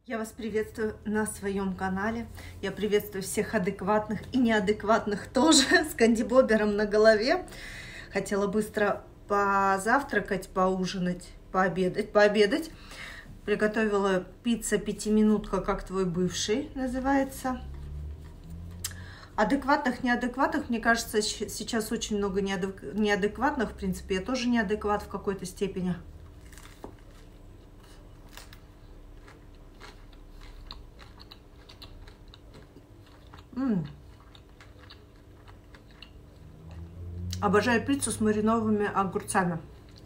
Я вас приветствую на своем канале. Я приветствую всех адекватных и неадекватных тоже, с кандибобером на голове. Хотела быстро позавтракать, поужинать, пообедать. Приготовила пицца пятиминутка, как твой бывший называется. Адекватных, неадекватных, мне кажется, сейчас очень много неадекватных. В принципе, я тоже неадекват в какой-то степени. Обожаю пиццу с маринованными огурцами.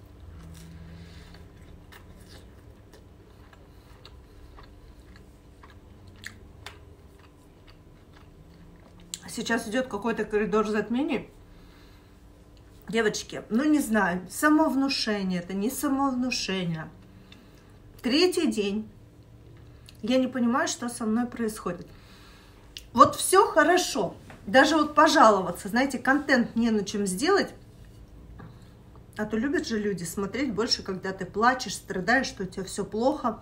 Сейчас идет какой-то коридор затмений. Девочки, ну не знаю, самовнушение это, не самовнушение. Третий день. Я не понимаю, что со мной происходит. Вот все хорошо. Даже вот пожаловаться, знаете, контент не на чем сделать. А то любят же люди смотреть больше, когда ты плачешь, страдаешь, что у тебя все плохо.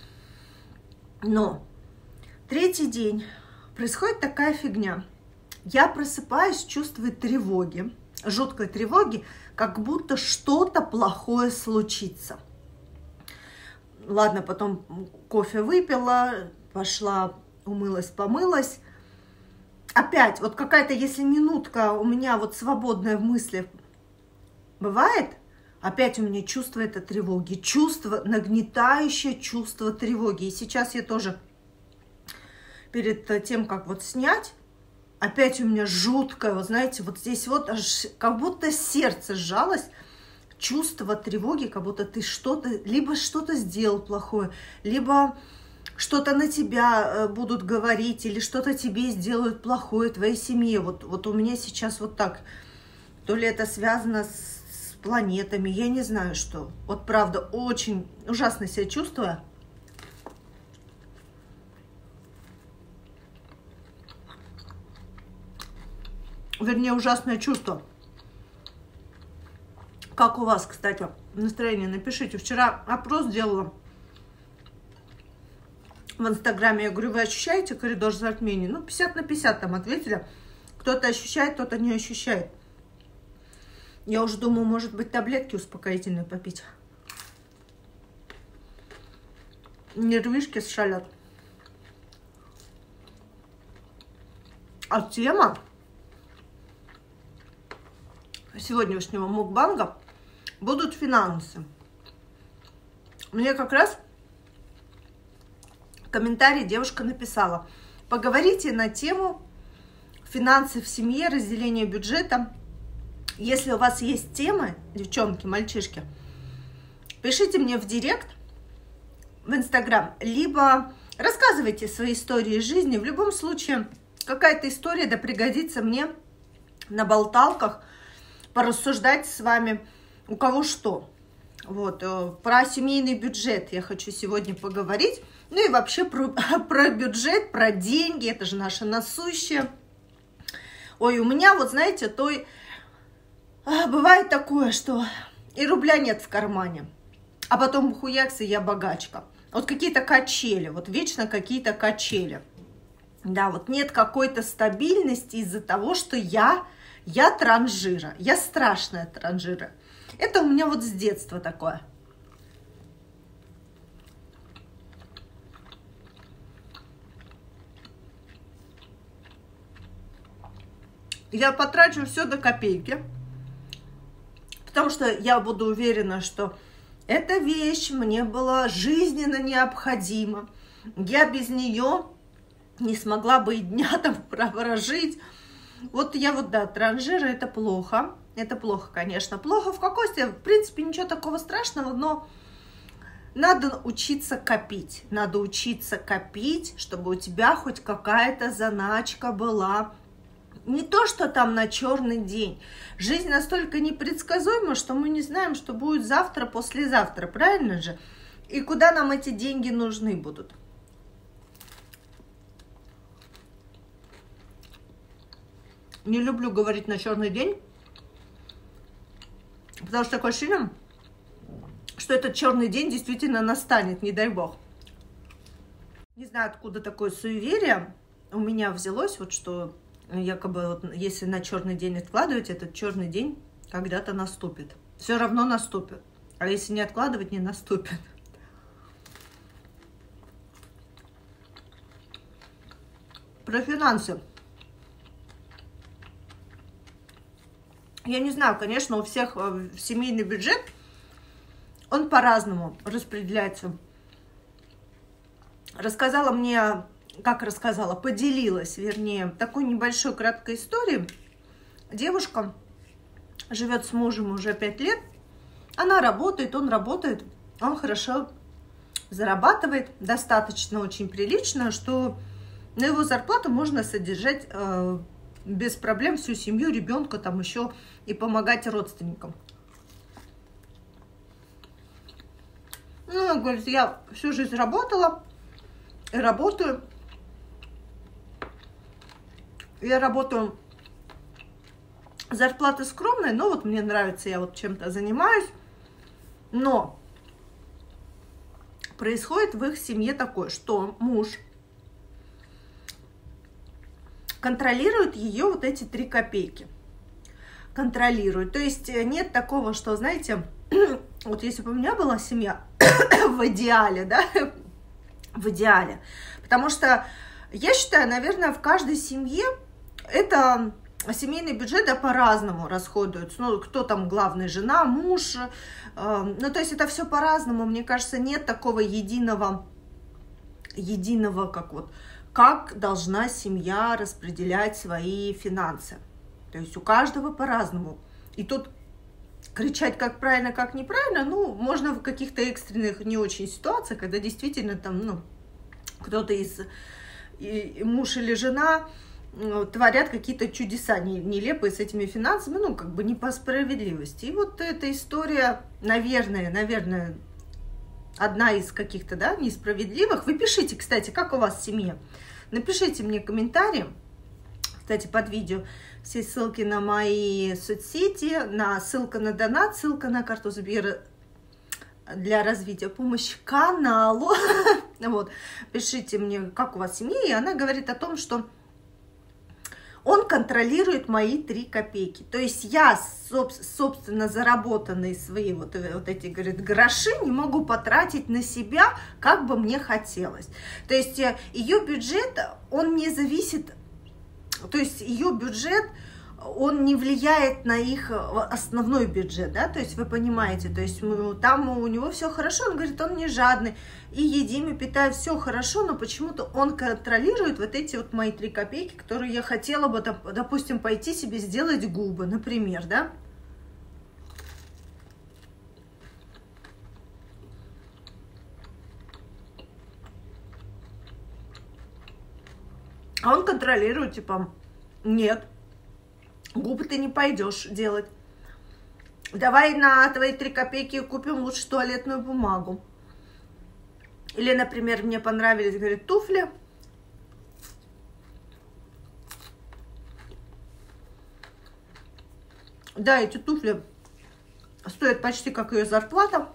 Но третий день происходит такая фигня. Я просыпаюсь, чувствую тревоги, жуткой тревоги, как будто что-то плохое случится. Ладно, потом кофе выпила, пошла, умылась, помылась. Опять, вот какая-то, если минутка у меня вот свободная в мысли бывает, опять у меня чувство этой тревоги, чувство, нагнетающее чувство тревоги. И сейчас я тоже перед тем, как вот снять, опять у меня жуткое, вот знаете, вот здесь вот аж как будто сердце сжалось, чувство тревоги, как будто ты что-то, либо что-то сделал плохое, либо что-то на тебя будут говорить, или что-то тебе сделают плохое, твоей семье. Вот у меня сейчас вот так. То ли это связано с планетами, я не знаю что. Вот правда, очень ужасно себя чувствую. Вернее, ужасное чувство. Как у вас, кстати, настроение? Напишите. Вчера опрос делала в Инстаграме. Я говорю, вы ощущаете коридор затмений? Ну, 50 на 50 там ответили. Кто-то ощущает, кто-то не ощущает. Я уже думаю, может быть, таблетки успокоительные попить. Нервишки шалят. А тема сегодняшнего мукбанга будут финансы. Мне как раз в комментарии девушка написала: поговорите на тему финансы в семье, разделение бюджета. Если у вас есть темы, девчонки, мальчишки, пишите мне в директ в Инстаграм, либо рассказывайте свои истории из жизни. В любом случае, какая-то история да пригодится мне на болталках, порассуждать с вами, у кого что. Вот, про семейный бюджет я хочу сегодня поговорить. Ну и вообще про бюджет, про деньги, это же наше насущее. Ой, у меня, вот знаете, бывает такое, что и рубля нет в кармане, а потом хуякс, и я богачка. Вот какие-то качели, вот вечно какие-то качели. Да, вот нет какой-то стабильности из-за того, что я транжира, я страшная транжира. Это у меня вот с детства такое. Я потрачу все до копейки, потому что я буду уверена, что эта вещь мне была жизненно необходима. Я без нее не смогла бы и дня там прожить. Вот я вот, да, транжира, это плохо. Это плохо, конечно. Плохо в какой степени? В принципе, ничего такого страшного, но надо учиться копить. Надо учиться копить, чтобы у тебя хоть какая-то заначка была. Не то, что там на черный день. Жизнь настолько непредсказуема, что мы не знаем, что будет завтра, послезавтра. Правильно же? И куда нам эти деньги нужны будут? Не люблю говорить на черный день, потому что такое ощущение, что этот черный день действительно настанет, не дай бог. Не знаю, откуда такое суеверие у меня взялось, вот что якобы вот, если на черный день откладывать, этот черный день когда-то наступит. Все равно наступит. А если не откладывать, не наступит. Про финансы. Я не знаю, конечно, у всех семейный бюджет, он по-разному распределяется. Рассказала мне, как рассказала, поделилась, вернее, такой небольшой краткой историей. Девушка живет с мужем уже 5 лет. Она работает, он хорошо зарабатывает, достаточно очень прилично, что на его зарплату можно содержать без проблем всю семью, ребенка, там еще и помогать родственникам. Ну, она говорит, я всю жизнь работала и работаю. Я работаю, зарплата скромная, но вот мне нравится, я вот чем-то занимаюсь. Но происходит в их семье такое, что муж контролирует ее вот эти 3 копейки. Контролирует. То есть нет такого, что, знаете, вот если бы у меня была семья в идеале, да, в идеале. Потому что я считаю, наверное, в каждой семье это семейный бюджет, да, по-разному расходуется. Ну, кто там главный, жена, муж. Ну, то есть это все по-разному. Мне кажется, нет такого единого, как вот, как должна семья распределять свои финансы. То есть у каждого по-разному. И тут кричать, как правильно, как неправильно, ну, можно в каких-то экстренных не очень ситуациях, когда действительно там, ну, кто-то муж или жена творят какие-то чудеса нелепые с этими финансами, ну, как бы не по справедливости. И вот эта история, наверное, одна из каких-то, да, несправедливых. Вы пишите, кстати, как у вас в семье. Напишите мне комментарии. Кстати, под видео все ссылки на мои соцсети, ссылка на донат, ссылка на карту Сбера для развития помощи каналу. Вот, пишите мне, как у вас в семье. И она говорит о том, что он контролирует мои 3 копейки. То есть я, собственно, заработанные свои вот эти, говорит, гроши не могу потратить на себя, как бы мне хотелось. То есть ее бюджет, он не зависит, то есть ее бюджет, он не влияет на их основной бюджет, да, то есть вы понимаете, то есть там у него все хорошо, он говорит, он не жадный, и едим, и питает, все хорошо, но почему-то он контролирует вот эти вот мои 3 копейки, которые я хотела бы, допустим, пойти себе сделать губы, например, да. А он контролирует, типа, нет, губы ты не пойдешь делать. Давай на твои 3 копейки купим лучше туалетную бумагу. Или, например, мне понравились, говорит, туфли. Да, эти туфли стоят почти как ее зарплата.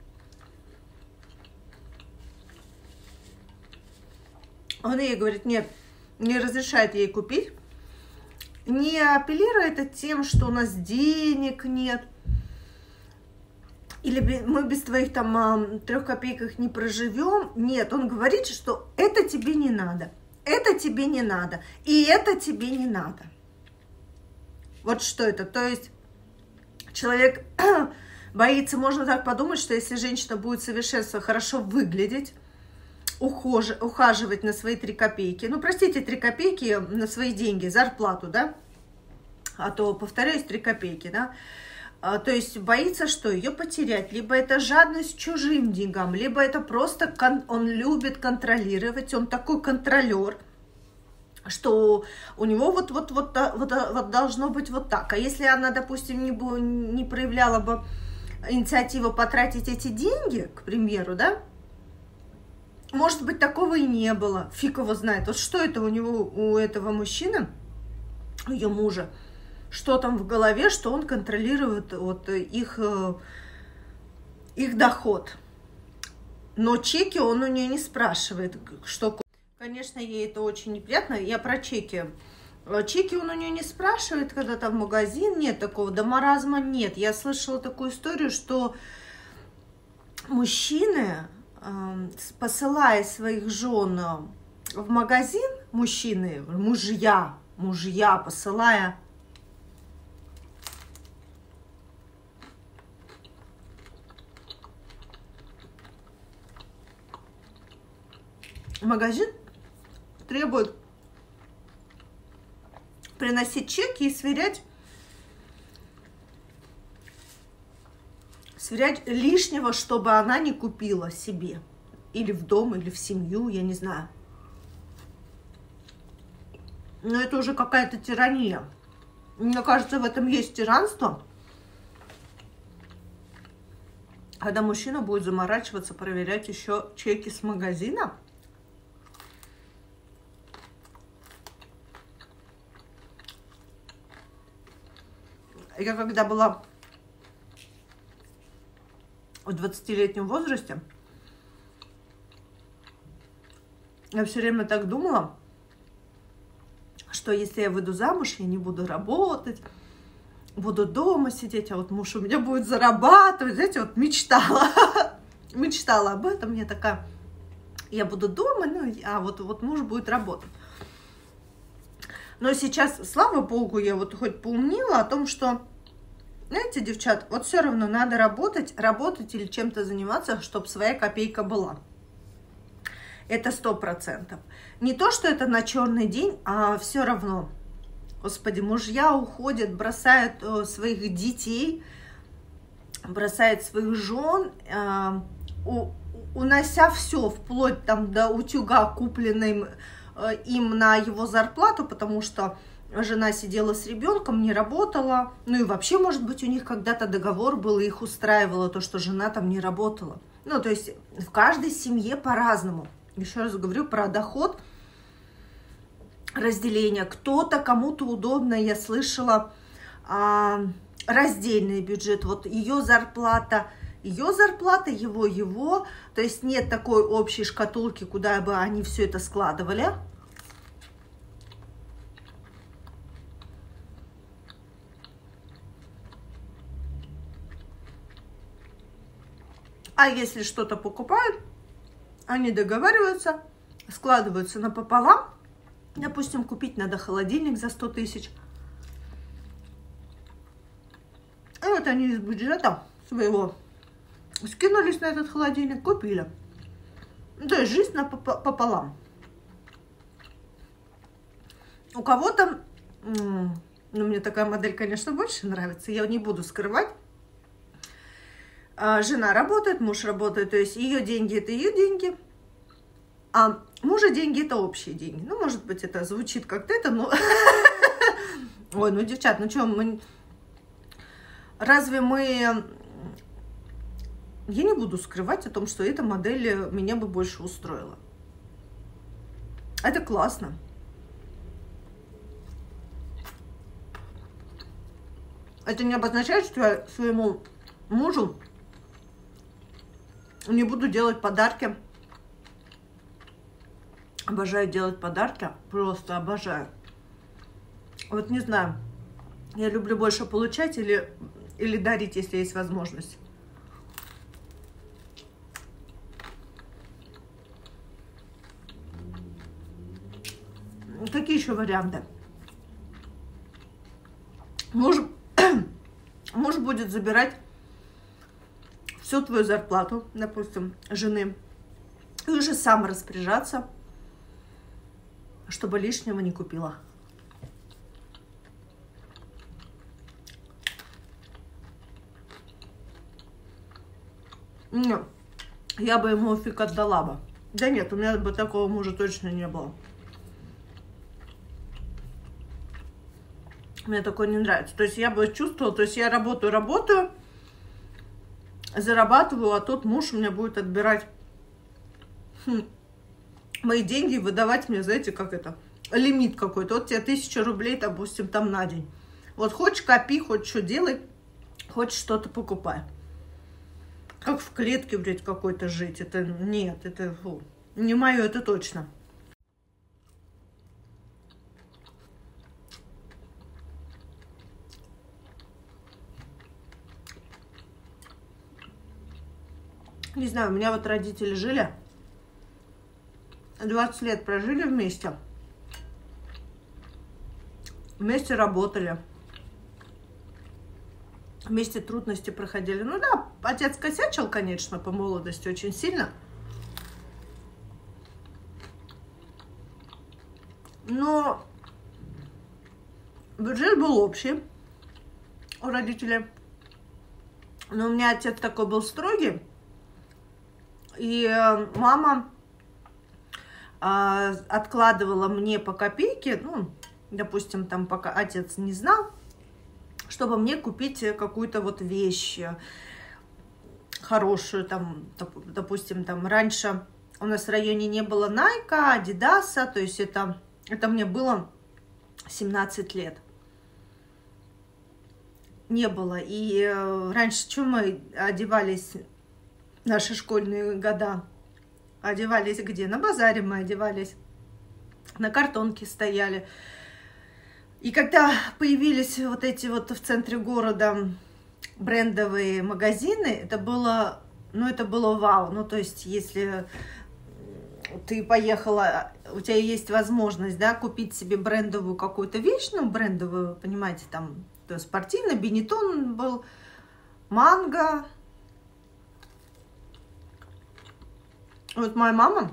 Он ей говорит, нет, не разрешает ей купить. Не апеллирует это тем, что у нас денег нет. Или мы без твоих там 3 копеек не проживем. Нет, он говорит, что это тебе не надо. Это тебе не надо. И это тебе не надо. Вот что это. То есть человек боится, можно так подумать, что если женщина будет совершенственно хорошо выглядеть, ухаживать на свои 3 копейки. Ну, простите, 3 копейки на свои деньги, зарплату, да? А то, повторяюсь, 3 копейки, да? То есть боится, что ее потерять. Либо это жадность к чужим деньгам, либо это просто он любит контролировать, он такой контролер, что у него вот должно быть вот так. А если она, допустим, не проявляла бы инициативу потратить эти деньги, к примеру, да, может быть, такого и не было. Фиг его знает. Вот что это у этого мужчины, у ее мужа, что там в голове, что он контролирует вот их доход. Но чеки он у нее не спрашивает, что... Конечно, ей это очень неприятно. Я про чеки. Чеки он у нее не спрашивает, когда там в магазин. Нет такого, до маразма нет. Я слышала такую историю, что мужчины, посылая своих жен в магазин, мужья, посылая в магазин, требуют приносить чеки и сверять лишнего, чтобы она не купила себе. Или в дом, или в семью, я не знаю. Но это уже какая-то тирания. Мне кажется, в этом есть тиранство. Когда мужчина будет заморачиваться, проверять еще чеки с магазина. Я когда была в 20-летнем возрасте, я все время так думала, что если я выйду замуж, я не буду работать, буду дома сидеть, а вот муж у меня будет зарабатывать. Знаете, вот мечтала. Мечтала об этом. Я такая, я буду дома, ну, а вот муж будет работать. Но сейчас, слава богу, я вот хоть поумнела о том, что, знаете, девчат, вот все равно надо работать или чем-то заниматься, чтобы своя копейка была. Это 100%. Не то, что это на черный день, а все равно. Господи, мужья уходят, бросают своих детей, бросают своих жен, унося все, вплоть там до утюга, купленным им на его зарплату, потому что жена сидела с ребенком, не работала. Ну и вообще, может быть, у них когда-то договор был, и их устраивало то, что жена там не работала. Ну, то есть в каждой семье по-разному. Еще раз говорю про доход, разделение. Кто-то, кому-то удобно, я слышала, раздельный бюджет. Вот ее зарплата, его. То есть нет такой общей шкатулки, куда бы они все это складывали. А если что-то покупают, они договариваются, складываются напополам. Допустим, купить надо холодильник за 100 тысяч. И вот они из бюджета своего скинулись на этот холодильник, купили. То есть жизнь пополам. У кого-то, ну, мне такая модель, конечно, больше нравится, я не буду скрывать. Жена работает, муж работает, то есть ее деньги – это ее деньги, а мужа деньги – это общие деньги. Ну, может быть, это звучит как-то это, но... Ой, ну, девчат, ну что, разве мы... Я не буду скрывать о том, что эта модель меня бы больше устроила. Это классно. Это не обозначает, что я своему мужу не буду делать подарки. Обожаю делать подарки. Просто обожаю. Вот не знаю. Я люблю больше получать или дарить, если есть возможность. Какие еще варианты? Муж будет забирать всю твою зарплату, допустим, жены, и уже сам распоряжаться, чтобы лишнего не купила. Нет, я бы ему фиг отдала бы. Да нет, у меня бы такого мужа точно не было. Мне такое не нравится. То есть я бы чувствовала, то есть я работаю, зарабатываю, а тот муж у меня будет отбирать мои деньги и выдавать мне, знаете, как это, лимит какой-то. Вот тебе 1000 рублей, допустим, там на день. Вот хочешь копи, хочешь что делай, хочешь что-то покупай. Как в клетке, блядь, какой-то жить. Это нет, это фу, не мое, это точно. Не знаю, у меня вот родители жили, 20 лет прожили вместе. Вместе работали. Вместе трудности проходили. Ну да, отец косячил, конечно, по молодости очень сильно. Но бюджет был общий у родителей. Но у меня отец такой был строгий. И мама откладывала мне по копейке, ну, допустим, там пока отец не знал, чтобы мне купить какую-то вот вещь хорошую, там, допустим, там раньше у нас в районе не было Найка, Адидаса, то есть это мне было 17 лет. Не было. И раньше, что мы одевались, наши школьные года, одевались где? На базаре мы одевались, на картонке стояли. И когда появились вот эти вот в центре города брендовые магазины, это было, ну, это было вау. Ну, то есть, если ты поехала, у тебя есть возможность, да, купить себе брендовую какую-то вещь, ну, брендовую, понимаете, там, спортивный, Бенетон был, Манго. Вот моя мама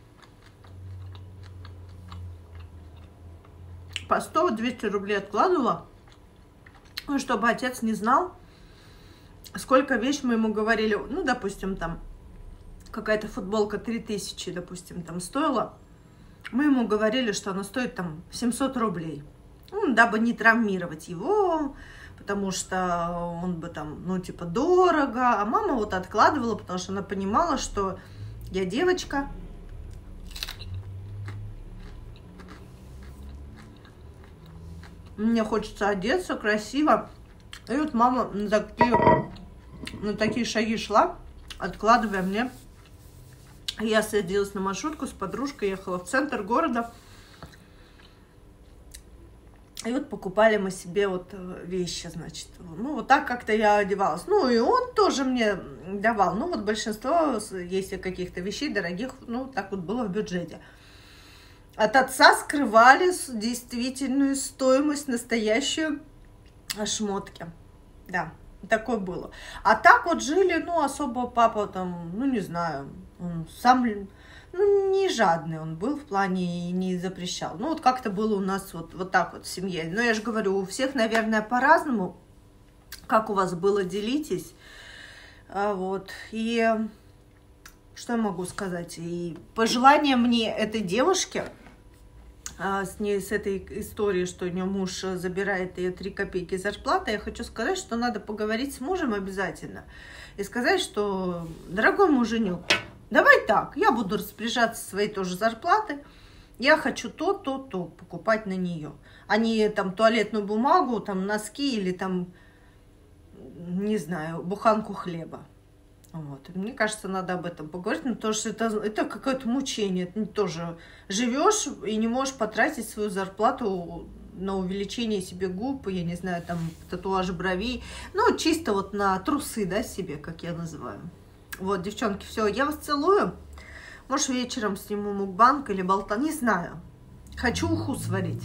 по 100-200 рублей откладывала, чтобы отец не знал, сколько вещь мы ему говорили. Ну, допустим, там какая-то футболка 3000, допустим, там стоила. Мы ему говорили, что она стоит там 700 рублей. Ну, дабы не травмировать его, потому что он бы там, ну, типа, дорого. А мама вот откладывала, потому что она понимала, что я девочка. Мне хочется одеться красиво. И вот мама на такие шаги шла, откладывая мне. Я садилась на маршрутку с подружкой, ехала в центр города. И вот покупали мы себе вот вещи, значит. Ну, вот так как-то я одевалась. Ну, и он тоже мне давал. Ну, вот большинство, если каких-то вещей дорогих, ну, так вот было в бюджете. От отца скрывали действительную стоимость, настоящую шмотки. Да, такое было. А так вот жили, ну, особо папа там, ну, не знаю, он сам, ну, не жадный он был в плане и не запрещал. Ну, вот как-то было у нас вот так вот в семье. Но я же говорю, у всех, наверное, по-разному. Как у вас было, делитесь. Вот. И что я могу сказать? И пожелание мне этой девушке, с этой историей, что у нее муж забирает ее 3 копейки зарплаты, я хочу сказать, что надо поговорить с мужем обязательно. И сказать, что, дорогой муженек, давай так, я буду распоряжаться своей тоже зарплаты, я хочу то покупать на нее. А не там туалетную бумагу, там носки или там, не знаю, буханку хлеба. Вот. Мне кажется, надо об этом поговорить, потому что это какое-то мучение. Ты тоже живешь и не можешь потратить свою зарплату на увеличение себе губ, я не знаю, там, татуаж бровей. Ну, чисто вот на трусы, да, себе, как я называю. Вот, девчонки, все, я вас целую. Может, вечером сниму мукбанг или болта, не знаю. Хочу уху сварить.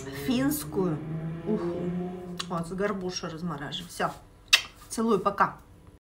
Финскую уху. Вот, с горбушей размораживаю. Все, целую, пока.